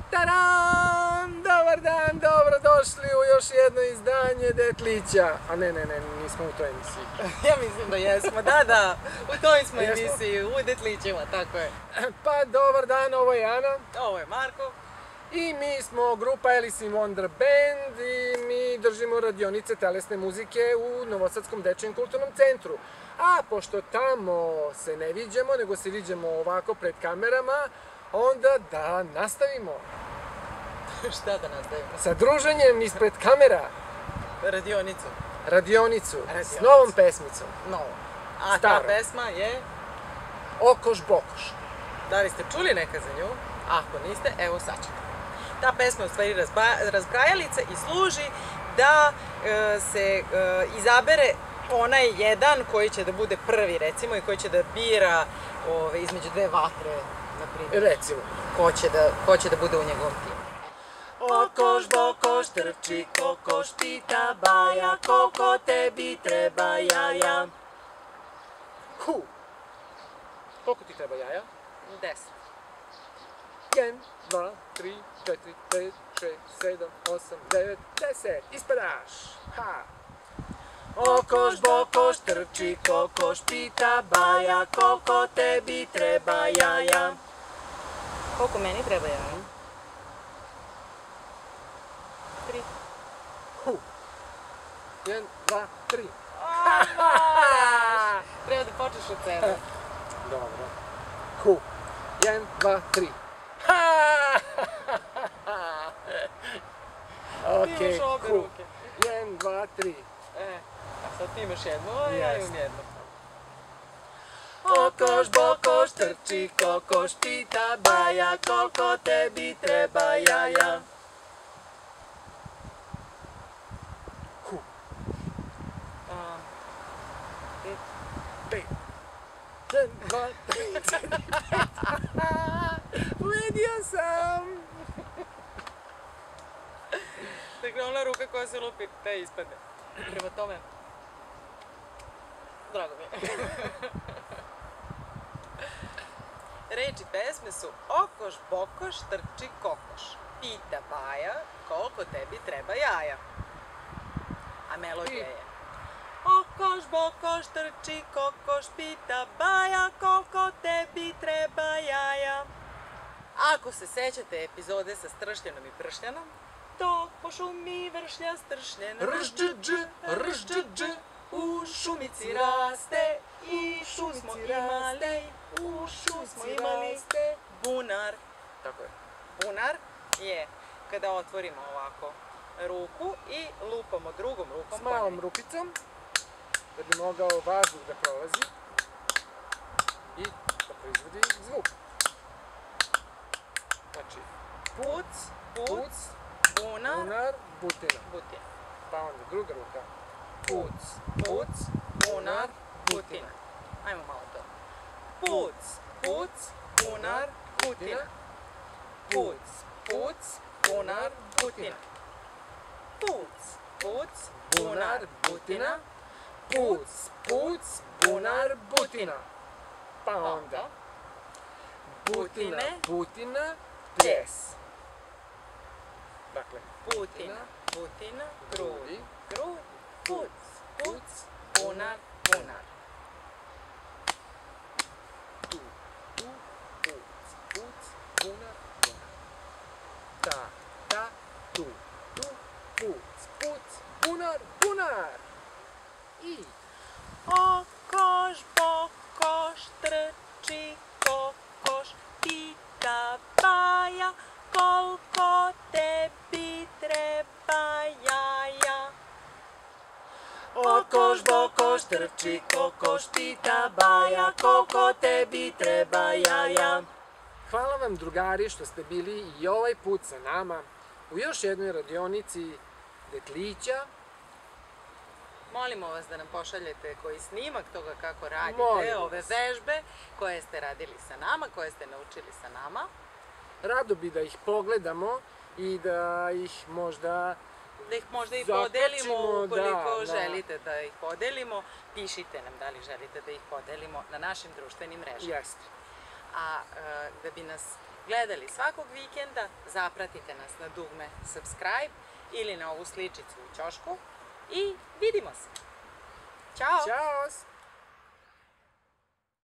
Taram! Dobar dan, dobrodošli u još jedno izdanje Detlića. A ne, nismo u toj emisiji. Ja mislim da jesmo, da, u toj smo emisiji, u Detlićima, tako je. Pa dobar dan, ovo je Ana. Ovo je Marko. I mi smo grupa Alice in Wonder Band i mi držimo radionice telesne muzike u Novosadskom dečijem kulturnom centru. A pošto tamo se ne viđamo, nego se viđamo ovako pred kamerama, onda da nastavimo. Šta da nastavimo? Sa druženjem ispred kamera. Radionicu. S novom pesmicom. Novo. A ta pesma je? Okoš Bokoš. Da li ste čuli neka za nju? Ako niste, evo sad ćete. Ta pesma je u stvari razbrajalica i služi da se izabere onaj jedan koji će da bude prvi, recimo, i koji će da bira između dve vatre, na primjer. Recimo. Ko će da bude u njegovom timu. Okoš, bokoš, trči, kokoš, pita baja, koliko tebi treba jaja. Hu! Koliko ti treba jaja? 10. 1, 2, 3, 4, 5, 6, 7, 8, 9, 10. Ispadaš! Ha! Okoš, bokoš, trči, kokoš, pita baja, koliko tebi treba jaja. Koliko meni treba jaja? 3. Hu! 1, 2, 3. Treba da počneš od sebe. Dobro. Hu! 1, 2, 3. Ti imaš obe ruke. 1, 2, 3. A sad ti imaš jednu, a ja imam jednu. Okoš, bokoš, trči, kokoš, pita baja, koliko tebi treba jaja. Hu! 5. 1, 2, 3. Uvedio sam! Dakle, ona ruka koja se lupi, te ispadne. Prema tome, drago mi je. Reči pesme su okoš, bokoš, trči, kokoš. Pita baja, koliko tebi treba jaja. A melodija je okoš, bokoš, trči, kokoš, pita baja, koliko tebi treba jaja. Ako se sećate epizode sa Stršljanom i Pršljanom, to po šumi vršlja stršljen, Ržđđ, u šumici raste, i šu smo imali bunar. Tako je. Bunar je kada otvorimo ovako ruku i lupamo drugom rukom S malom rukicom, da bi mogao vazduh da prolazi i da proizvodi zvuk. Znači, puc, bunar, butina. Pa onda druga ruka. Puc, bunar, butina. Ajmo malo to. Puc, bunar, butina. Puc, bunar, butina. Puc, bunar, butina. Puc, bunar, butina. Pa onda butina, ples. Dakle, butina, grud, puc, bunar. Puc, bunar. Ta, tu, puc, bunar. I okoš, bokoš, trči, kokoš, pita baja, koliko tebi treba jaja. Okoš, bokoš, trči, kokoš, pita baja, koliko tebi treba jaja. Hvala vam, drugari, što ste bili i ovaj put sa nama u još jednoj radionici Detlića. Molimo vas da nam pošaljete koji snimak toga kako radite ove vežbe koje ste radili sa nama, koje ste naučili sa nama. Rado bi da ih pogledamo i da ih možda i podelimo ukoliko želite da ih podelimo. Pišite nam da li želite da ih podelimo na našim društvenim mrežama. Jeste. A da bi nas gledali svakog vikenda, zapratite nas na dugme subscribe ili na ovu sličicu u ćošku i vidimo se. Ćao! Ćao!